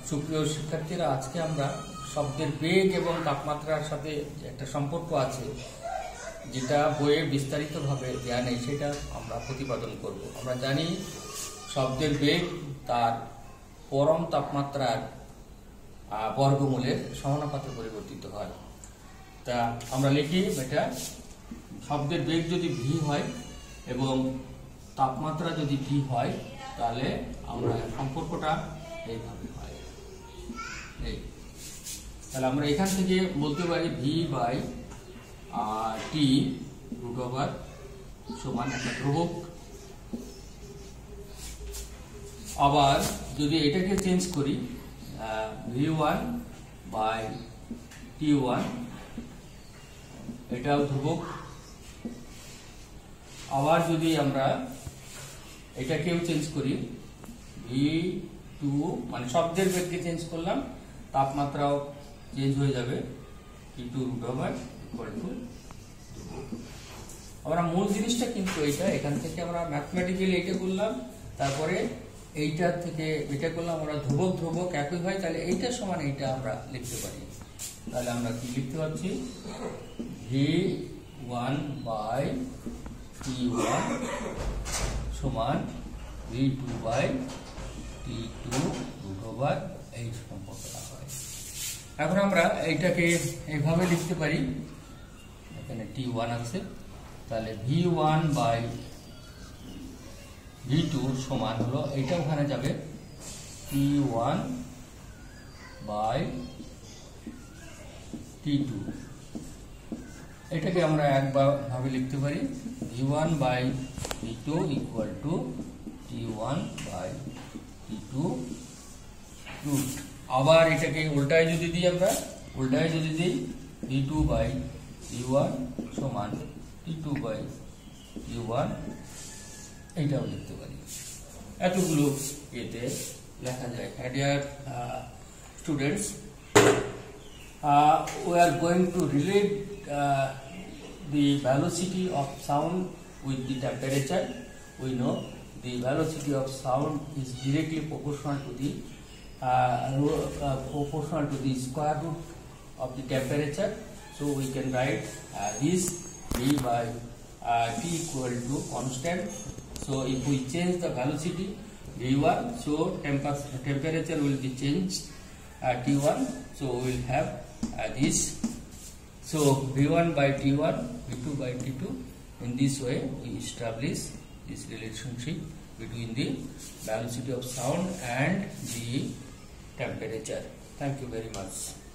সুপ্রিয় শিক্ষার্থীরা, আজকে আমরা শব্দের বেগ এবং তাপমাত্রার সাথে একটা সম্পর্ক আছে যেটা বইয়ে বিস্তারিতভাবে দেয়া নেই, সেটা আমরা প্রতিপাদন করব। আমরা জানি শব্দের বেগ তার পরম তাপমাত্রার বর্গমূলের সমানুপাতে পরিবর্তিত হয়। তা আমরা লিখি এটা, শব্দের বেগ যদি ভি হয় এবং তাপমাত্রা যদি ভি হয় তাহলে আমরা সম্পর্কটা এইভাবে হয়। তাহলে আমরা এখান থেকে বলতে পারি V by T root over সমান একটা ধ্রুবক। আবার যদি এটাকে চেঞ্জ করি V one by T one, এটাও ধ্রুবক। আবার যদি আমরা এটাকেও চেঞ্জ করি ভি টু, মানে শব্দের বেগকে চেঞ্জ করলাম, তাপমাত্রাও চেঞ্জ হয়ে যাবে, T two root over equal to ধ্রুবক। আমরা মূল জিনিসটা কিন্তু এইটা, এখান থেকে আমরা ম্যাথমেটিক্যালি এটা করলাম, তারপরে এইটার থেকে এটা করলাম, আমরা ধ্রুবক ধ্রুবক একই হয়, তাহলে এইটা সমান এইটা আমরা লিখতে পারি। তাহলে আমরা কি লিখতে পারছি, V one by T one সমান V two by T two root over, এই সম্পর্কটা হয়। এখন আমরা এইটাকে এইভাবে লিখতে পারি, এখানে টি ওয়ান আছে, তাহলে V one by V two সমান হলো, এইটা ওখানে যাবে T one by T two. এটাকে আমরা একভাবে লিখতে পারি V one by V two equal to T one by T two root. আবার এটাকে উল্টায় যদি দিই, আমরা উল্টায় যদি দিই V two by V one সমান T two by V one, এইটাও লিখতে পারি। এতগুলো এতে লেখা যায়। Dear students, we are going to relate the velocity of sound with the temperature. We know the velocity of sound is directly proportional to the square root of the temperature. So we can write this v by t equal to constant. So if we change the velocity v1, so temperature will be changed t1. So we will have this. So v1 by t1, v2 by t2. In this way we establish this relationship between the velocity of sound and the temperature. Thank you very much.